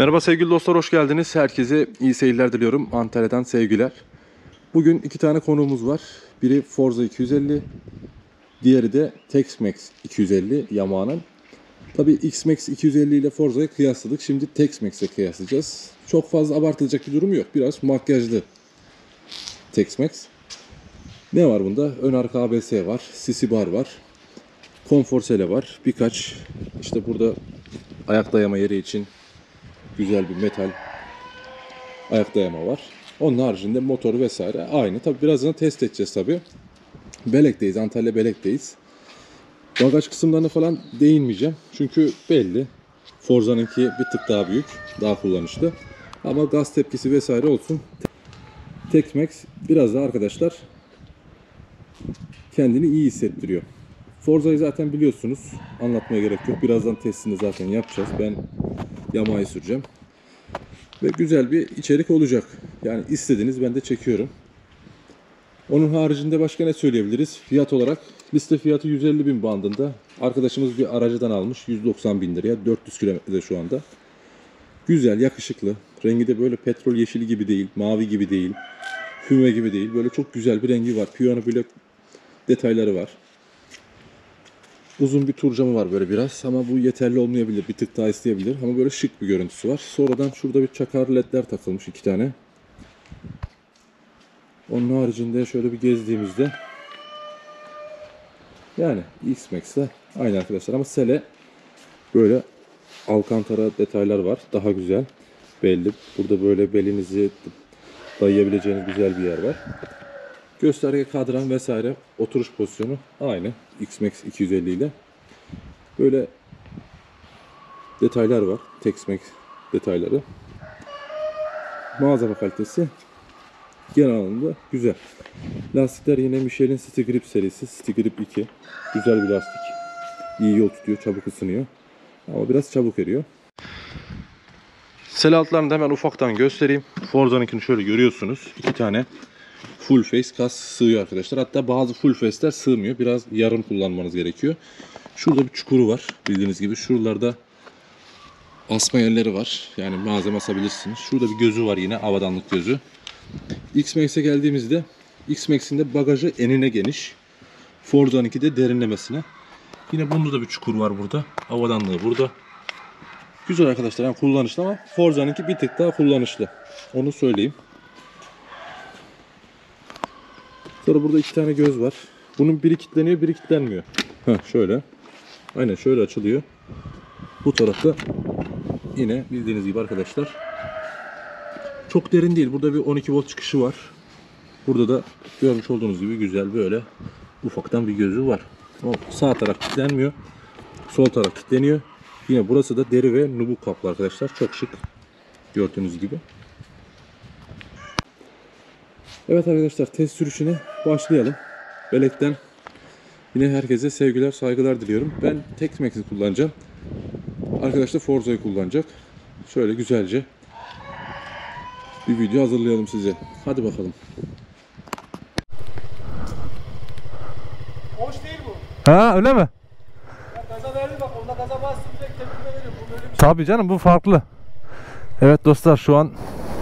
Merhaba sevgili dostlar, hoş geldiniz. Herkese iyi seyirler diliyorum. Antalya'dan sevgiler. Bugün iki tane konuğumuz var. Biri Forza 250, diğeri de Tex-Mex 250 Yamaha'nın. Tabii X-Max 250 ile Forza'yı kıyasladık. Şimdi Tex-Max'e kıyaslayacağız. Çok fazla abartılacak bir durum yok. Biraz makyajlı Tex-Mex. Ne var bunda? Ön arka ABS var. Sisi bar var. Konfor sele var. Birkaç işte burada ayak dayama yeri için güzel bir metal ayak dayama var. Onun haricinde motoru vesaire aynı. Tabi birazdan test edeceğiz tabi. Belek'teyiz. Antalya Belek'teyiz. Bagaj kısımlarına falan değinmeyeceğim. Çünkü belli. Forza'nınki bir tık daha büyük. Daha kullanışlı. Ama gaz tepkisi vesaire olsun. Tex-Mex biraz daha arkadaşlar kendini iyi hissettiriyor. Forza'yı zaten biliyorsunuz. Anlatmaya gerek yok. Birazdan testini zaten yapacağız. Ben Yamaha'yı süreceğim. Ve güzel bir içerik olacak. Yani istediğiniz ben de çekiyorum. Onun haricinde başka ne söyleyebiliriz? Fiyat olarak liste fiyatı 150.000 bandında. Arkadaşımız bir aracıdan almış 190.000 liraya. 400 kilometrede şu anda. Güzel, yakışıklı. Rengi de böyle petrol yeşili gibi değil, mavi gibi değil, füme gibi değil. Böyle çok güzel bir rengi var. Piyano black detayları var. Uzun bir tur camı var böyle biraz ama bu yeterli olmayabilir. Bir tık daha isteyebilir ama böyle şık bir görüntüsü var. Sonradan şurada bir çakar ledler takılmış 2 tane. Onun haricinde şöyle bir gezdiğimizde yani X-Max'le aynı arkadaşlar ama sele böyle alkantara detaylar var. Daha güzel belli. Burada böyle belinizi dayayabileceğiniz güzel bir yer var. Gösterge kadran vesaire oturuş pozisyonu aynı X-Max 250 ile. Böyle detaylar var. Tex-Mex detayları. Malzeme kalitesi genel anlamda güzel. Lastikler yine Michelin City Grip serisi. City Grip 2. Güzel bir lastik. İyi yol tutuyor. Çabuk ısınıyor. Ama biraz çabuk eriyor. Sel altlarını da hemen ufaktan göstereyim. Forza'nınkini şöyle görüyorsunuz. 2 tane full face kas sığıyor arkadaşlar. Hatta bazı full face'ler sığmıyor. Biraz yarım kullanmanız gerekiyor. Şurada bir çukuru var. Bildiğiniz gibi. Şuralarda asma yerleri var. Yani malzeme asabilirsiniz. Şurada bir gözü var yine. Avadanlık gözü. X-Max'e geldiğimizde X-Max'in de bagajı enine geniş. Forza'nınki de derinlemesine. Yine bunda da bir çukur var burada. Avadanlığı burada. Güzel arkadaşlar. Yani kullanışlı ama Forza'nınki bir tık daha kullanışlı. Onu söyleyeyim. Sonra burada 2 tane göz var. Bunun biri kilitleniyor, biri kilitlenmiyor. Şöyle. Aynen şöyle açılıyor. Bu tarafta yine bildiğiniz gibi arkadaşlar. Çok derin değil. Burada bir 12 volt çıkışı var. Burada da görmüş olduğunuz gibi güzel böyle ufaktan bir gözü var. O sağ taraf kilitlenmiyor. Sol taraf kilitleniyor. Yine burası da deri ve nubuk kaplı arkadaşlar. Çok şık. Gördüğünüz gibi. Evet arkadaşlar, test sürüşüne başlayalım. Belek'ten yine herkese sevgiler, saygılar diliyorum. Ben Tex-Max'i kullanacağım. Arkadaş da Forza'yı kullanacak. Şöyle güzelce bir video hazırlayalım size. Hadi bakalım. Hoş değil bu. Ha öyle mi? Ya gaza verdi bak, onda gaza bastım direkt tepkime veriyorum. Bu böyle bir şey. Tabii canım, bu farklı. Evet dostlar, şu an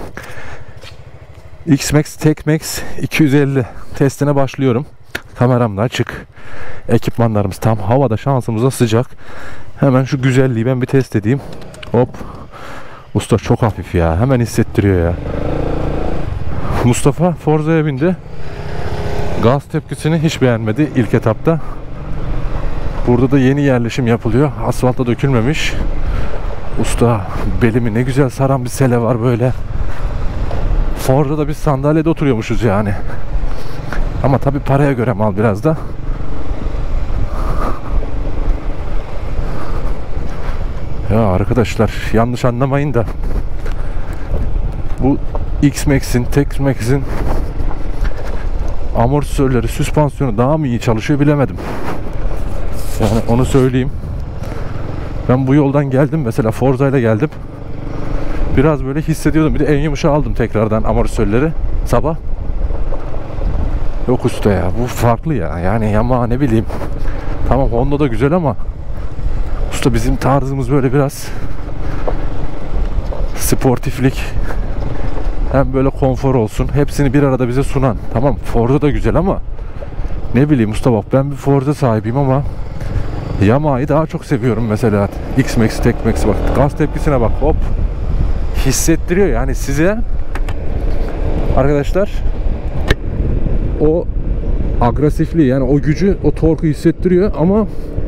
X-Max Tex-Mex 250 testine başlıyorum. Kameram da açık. Ekipmanlarımız tam havada, şansımıza sıcak. Hemen şu güzelliği ben bir test edeyim. Hop. Usta çok hafif ya. Hemen hissettiriyor ya. Mustafa Forza'ya bindi. Gaz tepkisini hiç beğenmedi ilk etapta. Burada da yeni yerleşim yapılıyor. Asfalta dökülmemiş. Usta belimi ne güzel saran bir sele var böyle. Forza'da biz sandalyede oturuyormuşuz yani. Ama tabii paraya göre mal biraz da. Ya arkadaşlar yanlış anlamayın da bu X-Max'in, Tex-Max'in amortisörleri, süspansiyonu daha mı iyi çalışıyor bilemedim. Yani onu söyleyeyim. Ben bu yoldan geldim mesela, Forza ile geldim. Biraz böyle hissediyordum. Bir de en yumuşağı aldım tekrardan amortisörleri sabah. Yok usta ya, bu farklı ya. Yani Yamaha ne bileyim. Tamam Honda da güzel ama usta bizim tarzımız böyle biraz sportiflik hem böyle konfor olsun. Hepsini bir arada bize sunan. Tamam, Forza da güzel ama ne bileyim usta, bak ben bir Forza sahibiyim ama Yamaha'yı daha çok seviyorum mesela. X-Max, Tek-Max, bak gaz tepkisine bak, hop hissettiriyor yani size arkadaşlar, o agresifliği, yani o gücü, o torku hissettiriyor ama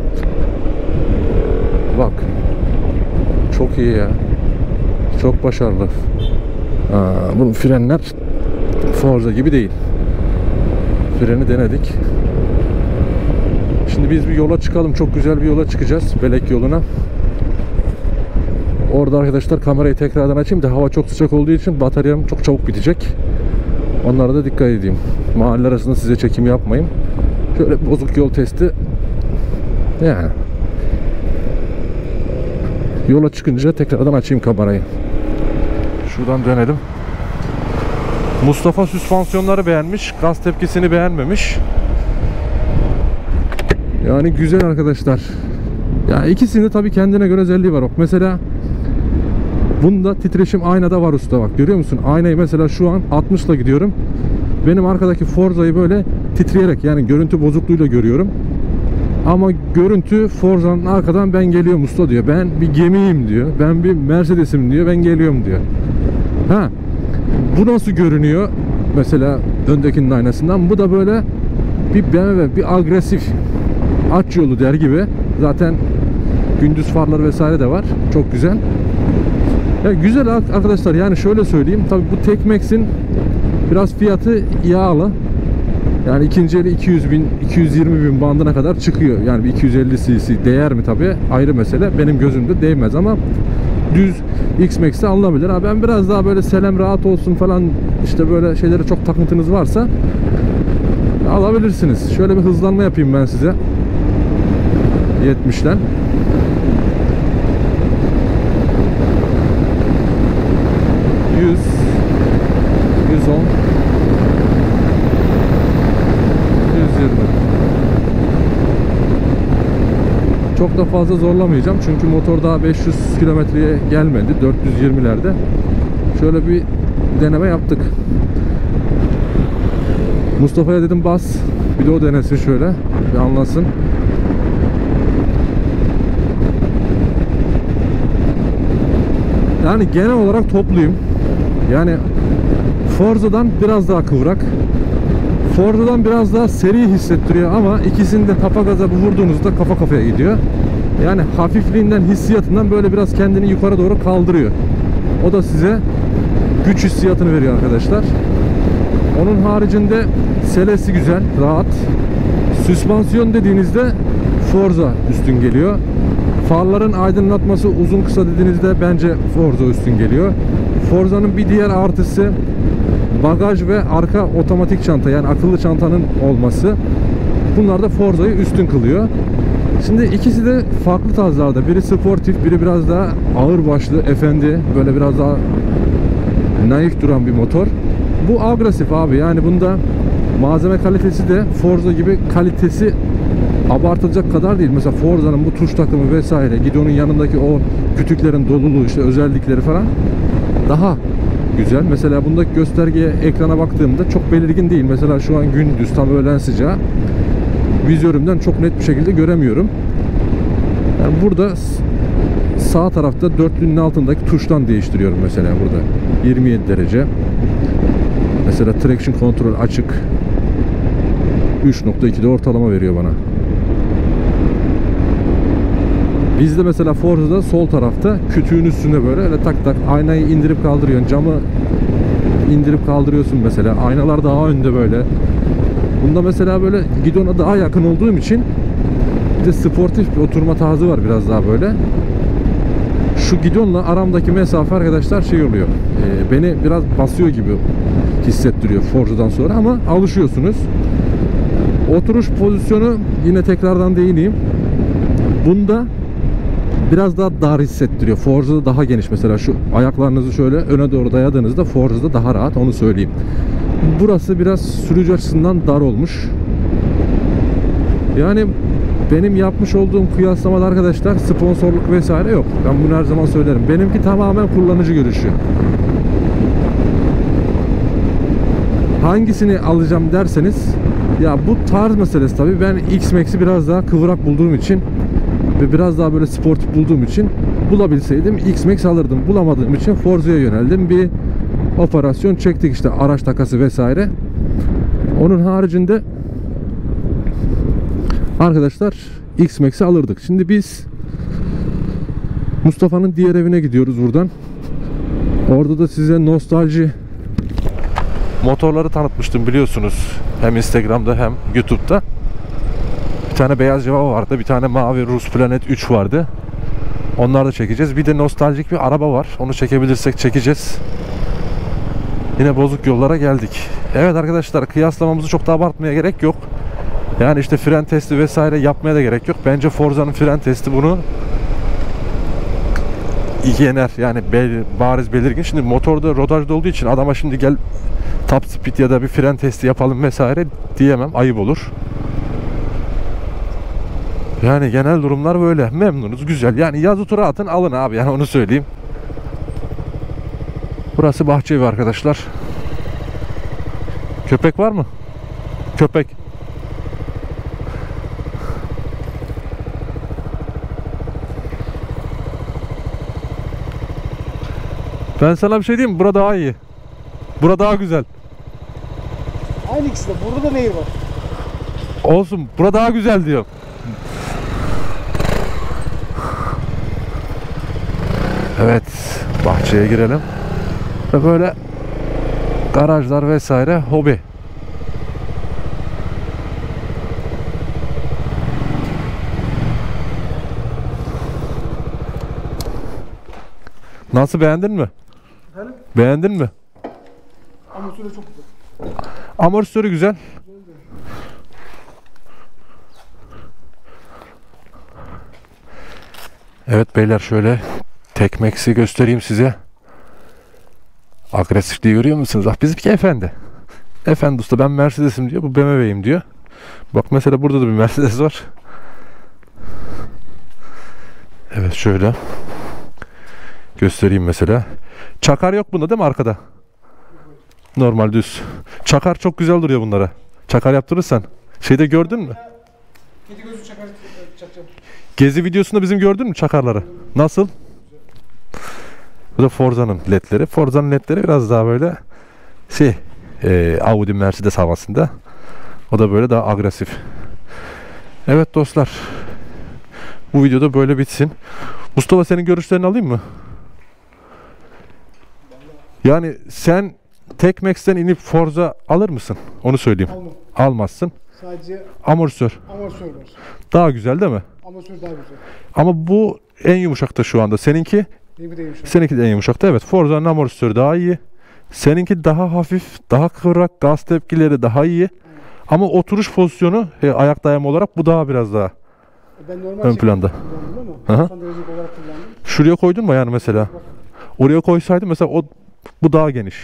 bak çok iyi ya, çok başarılı. Bunun frenler Forza gibi değil. Freni denedik. Şimdi biz bir yola çıkalım. Çok güzel bir yola çıkacağız. Belek yoluna. Orada arkadaşlar kamerayı tekrardan açayım da hava çok sıcak olduğu için bataryam çok çabuk bitecek. Onlara da dikkat edeyim. Mahalle arasında size çekim yapmayayım. Şöyle bozuk yol testi. Yani yola çıkınca tekrardan açayım kamerayı. Şuradan dönelim. Mustafa süspansiyonları beğenmiş. Gaz tepkisini beğenmemiş. Yani güzel arkadaşlar. Ya ikisinde tabii kendine göre özelliği var. Bak mesela bunda titreşim aynada var usta, bak görüyor musun? Aynayı mesela şu an 60 ile gidiyorum. Benim arkadaki Forza'yı böyle titreyerek, yani görüntü bozukluğuyla görüyorum. Ama görüntü Forza'nın arkadan ben geliyorum usta diyor. Ben bir gemiyim diyor. Ben bir Mercedes'im diyor. Ben geliyorum diyor. Ha. Bu nasıl görünüyor? Mesela öndekinin aynasından. Bu da böyle bir BMW, bir agresif aç yolu der gibi. Zaten gündüz farları vesaire de var. Çok güzel. Ya güzel arkadaşlar, yani şöyle söyleyeyim. Tabii bu Tek-Max'in biraz fiyatı yağlı. Yani ikinci eli 200 bin, 220 bin bandına kadar çıkıyor. Yani bir 250 cc değer mi tabii ayrı mesele. Benim gözümde değmez ama düz X-Max'te alınabilir. Ha, ben biraz daha böyle selem rahat olsun falan, işte böyle şeylere çok takıntınız varsa alabilirsiniz. Şöyle bir hızlanma yapayım ben size. 70'den. Çok da fazla zorlamayacağım çünkü motor daha 500 kilometreye gelmedi, 420'lerde. Şöyle bir deneme yaptık. Mustafa'ya dedim bas, bir de o denesin, şöyle bir anlasın. Yani genel olarak topluyum. Yani Forza'dan biraz daha kıvrak, Forza'dan biraz daha seri hissettiriyor ama ikisini de tapa gaza vurduğunuzda kafa kafaya gidiyor. Yani hafifliğinden, hissiyatından böyle biraz kendini yukarı doğru kaldırıyor. O da size güç hissiyatını veriyor arkadaşlar. Onun haricinde selesi güzel, rahat. Süspansiyon dediğinizde Forza üstün geliyor. Farların aydınlatması uzun kısa dediğinizde bence Forza üstün geliyor. Forza'nın bir diğer artısı bagaj ve arka otomatik çanta, yani akıllı çantanın olması. Bunlar da Forza'yı üstün kılıyor. Şimdi ikisi de farklı tarzlarda. Biri sportif, biri biraz daha ağır başlı, efendi, böyle biraz daha naif duran bir motor. Bu agresif abi, yani bunda malzeme kalitesi de Forza gibi kalitesi abartılacak kadar değil. Mesela Forza'nın bu tuş takımı vesaire, gidonun yanındaki o kütüklerin doluluğu, işte özellikleri falan daha güzel. Mesela bundaki göstergeye, ekrana baktığımda çok belirgin değil. Mesela şu an gündüz, tam öğlen sıcağı, vizörümden çok net bir şekilde göremiyorum. Yani burada sağ tarafta dörtlünün altındaki tuştan değiştiriyorum mesela burada. 27 derece. Mesela traction control açık. 3.2'de ortalama veriyor bana. Bizde mesela Forza'da sol tarafta kütüğün üstünde böyle öyle tak tak aynayı indirip kaldırıyorsun. Camı indirip kaldırıyorsun mesela. Aynalar daha önde böyle. Bunda mesela böyle gidona daha yakın olduğum için bir de sportif bir oturma tarzı var biraz daha böyle. Şu gidonla aramdaki mesafe arkadaşlar şey oluyor. Beni biraz basıyor gibi hissettiriyor Forza'dan sonra ama alışıyorsunuz. Oturuş pozisyonu yine tekrardan değineyim. Bunda biraz daha dar hissettiriyor. Forza'da daha geniş. Mesela şu ayaklarınızı şöyle öne doğru dayadığınızda Forza'da daha rahat, onu söyleyeyim. Burası biraz sürücü açısından dar olmuş. Yani benim yapmış olduğum kıyaslamada arkadaşlar sponsorluk vesaire yok. Ben bunu her zaman söylerim. Benimki tamamen kullanıcı görüşü. Hangisini alacağım derseniz, ya bu tarz meselesi tabii. Ben X-Max'i biraz daha kıvrak bulduğum için ve biraz daha böyle sportif bulduğum için, bulabilseydim X-Max alırdım. Bulamadığım için Forza'ya yöneldim. Bir operasyon çektik işte, araç takası vesaire. Onun haricinde arkadaşlar X-Max'i alırdık. Şimdi biz Mustafa'nın diğer evine gidiyoruz buradan. Orada da size nostalji motorları tanıtmıştım biliyorsunuz. Hem Instagram'da hem YouTube'da. Bir tane beyaz Java vardı. Bir tane mavi Rus Planet 3 vardı. Onları da çekeceğiz. Bir de nostaljik bir araba var. Onu çekebilirsek çekeceğiz. Yine bozuk yollara geldik. Evet arkadaşlar, kıyaslamamızı çok da abartmaya gerek yok. Yani işte fren testi vesaire yapmaya da gerek yok. Bence Forza'nın fren testi bunu yener. Yani bariz belirgin. Şimdi motorda rodajda olduğu için adama şimdi gel top speed ya da bir fren testi yapalım vesaire diyemem. Ayıp olur. Yani genel durumlar böyle. Memnunuz. Güzel. Yani yazı tura atın alın abi. Yani onu söyleyeyim. Burası Bahçeevi arkadaşlar. Köpek var mı? Köpek. Ben sana bir şey diyeyim mi? Burada daha iyi. Burada daha güzel. Aynı ikisi de. Burada da nehir var. Olsun. Burada daha güzel diyor. Evet. Bahçeye girelim. Ve böyle garajlar vesaire hobi. Nasıl, beğendin mi? Efendim? Beğendin mi? Amortisörü çok güzel. Amortisörü güzel. Evet beyler, şöyle Tekmex'i göstereyim size. Agresifliği görüyor musunuz? Ah, bizimki efendi. Efendi usta, ben Mercedes'im diyor. Bu BMW'yim diyor. Bak mesela burada da bir Mercedes var. Evet şöyle göstereyim mesela. Çakar yok bunda değil mi arkada? Normal düz. Çakar çok güzel duruyor bunlara. Çakar yaptırırsan. Şeyde gördün mü? Kedi gözü çakacağım. Gezi videosunda bizim gördün mü çakarları? Nasıl? Bu da Forza'nın ledleri. Forza'nın ledleri biraz daha böyle Audi Mercedes havasında. O da böyle daha agresif. Evet dostlar. Bu videoda böyle bitsin. Mustafa, senin görüşlerini alayım mı? Yani sen Tekmex'ten inip Forza alır mısın? Onu söyleyeyim. Almam. Almazsın. Sadece Amortisör. amortisör var. Daha güzel değil mi? Amortisör daha güzel. Ama bu en yumuşakta şu anda. Seninki? Benim de yumuşak. Seninki de en yumuşakta. Evet. Forza'nın amortisörü daha iyi. Seninki daha hafif, daha kıvrak, gaz tepkileri daha iyi. Ama oturuş pozisyonu, ayak dayama olarak bu daha biraz daha Ben normal ön planda. kullandım Hı hı. ama 90 derecelik olarak kullandım. Şuraya koydun mu yani mesela? Oraya koysaydım mesela bu daha geniş.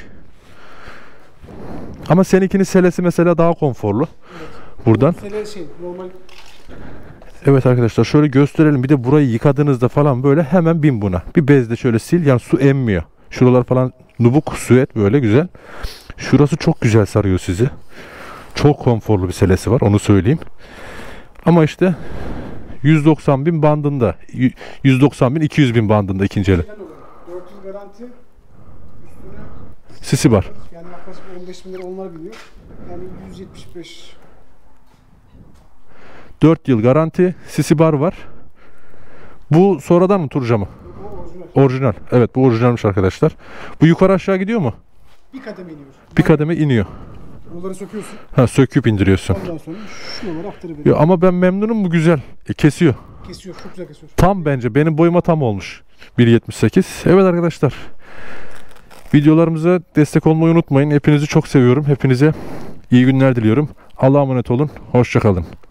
Ama seninkinin selesi mesela daha konforlu. Evet. Buradan. Sele normal. Evet arkadaşlar, şöyle gösterelim. Bir de burayı yıkadığınızda falan böyle hemen bin buna. Bir bezle şöyle sil. Yani su emmiyor. Şuralar falan nubuk, süet böyle güzel. Şurası çok güzel sarıyor sizi. Çok konforlu bir selesi var, onu söyleyeyim. Ama işte 190.000 bandında. 190.000-200.000 bandında ikinci eli. 400 garanti. Üstüne Sisi var. yani yaklaşık 15.000 lira onlar biliyor. Yani 175. 4 yıl garanti. Sisi bar var. Bu sonradan mı Turca mı? O orijinal. Orijinal. Evet, bu orijinalmiş arkadaşlar. Bu yukarı aşağı gidiyor mu? Bir kademe iniyor. Bir kademe iniyor. Bunları söküyorsun. Ha, söküp indiriyorsun. Ondan sonra şuraları aktarıveriyor. Ya ama ben memnunum, bu güzel. Kesiyor. Kesiyor. Çok güzel kesiyor. Tam bence. Benim boyuma tam olmuş. 1.78. Evet arkadaşlar. Videolarımıza destek olmayı unutmayın. Hepinizi çok seviyorum. Hepinize iyi günler diliyorum. Allah'a emanet olun. Hoşça kalın.